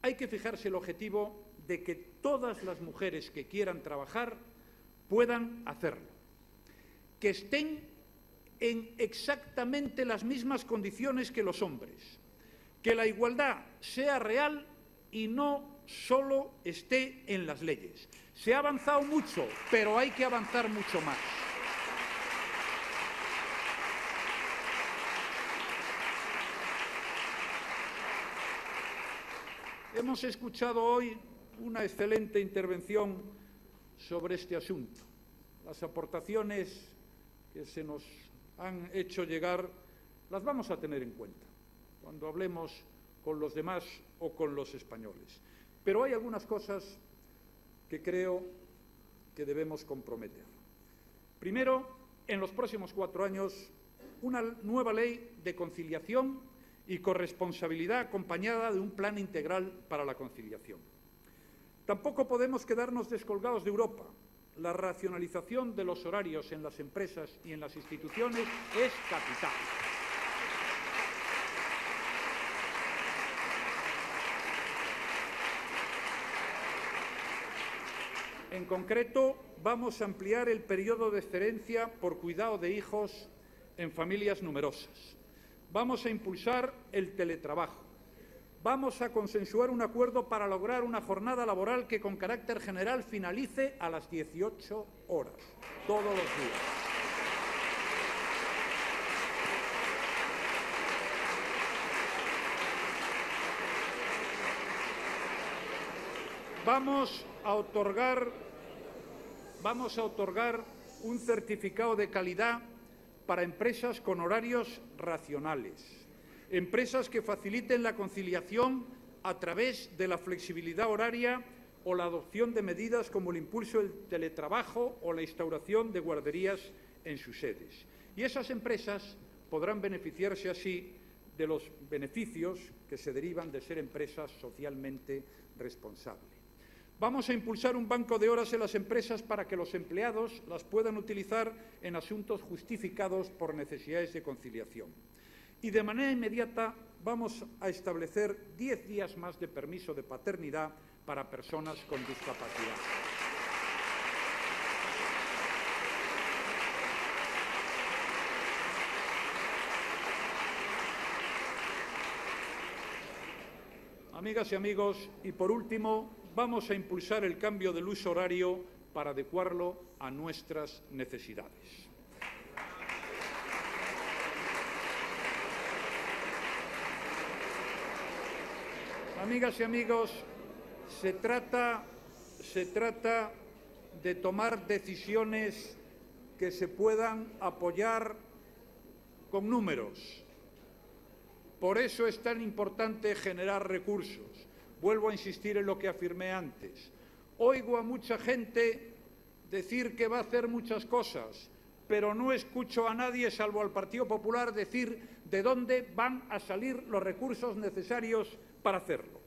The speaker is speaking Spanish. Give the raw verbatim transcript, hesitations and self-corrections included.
hay que fijarse el objetivo de que todas las mujeres que quieran trabajar puedan hacerlo, que estén en exactamente las mismas condiciones que los hombres, que la igualdad sea real y no solo esté en las leyes. Se ha avanzado mucho, pero hay que avanzar mucho más. Hemos escuchado hoy una excelente intervención sobre este asunto. Las aportaciones que se nos han hecho llegar las vamos a tener en cuenta cuando hablemos con los demás o con los españoles. Pero hay algunas cosas que creo que debemos comprometer. Primero, en los próximos cuatro años, una nueva ley de conciliación y corresponsabilidad acompañada de un plan integral para la conciliación. Tampoco podemos quedarnos descolgados de Europa. La racionalización de los horarios en las empresas y en las instituciones es capital. En concreto, vamos a ampliar el periodo de excedencia por cuidado de hijos en familias numerosas. Vamos a impulsar el teletrabajo. Vamos a consensuar un acuerdo para lograr una jornada laboral que con carácter general finalice a las dieciocho horas, todos los días. Vamos a otorgar, vamos a otorgar un certificado de calidad para empresas con horarios racionales, empresas que faciliten la conciliación a través de la flexibilidad horaria o la adopción de medidas como el impulso del teletrabajo o la instauración de guarderías en sus sedes. Y esas empresas podrán beneficiarse así de los beneficios que se derivan de ser empresas socialmente responsables. Vamos a impulsar un banco de horas en las empresas para que los empleados las puedan utilizar en asuntos justificados por necesidades de conciliación. Y de manera inmediata vamos a establecer diez días más de permiso de paternidad para personas con discapacidad. Amigas y amigos, y por último, vamos a impulsar el cambio del uso horario para adecuarlo a nuestras necesidades. Amigas y amigos, se trata, se trata de tomar decisiones que se puedan apoyar con números. Por eso es tan importante generar recursos. Vuelvo a insistir en lo que afirmé antes. Oigo a mucha gente decir que va a hacer muchas cosas, pero no escucho a nadie, salvo al Partido Popular, decir de dónde van a salir los recursos necesarios para hacerlo.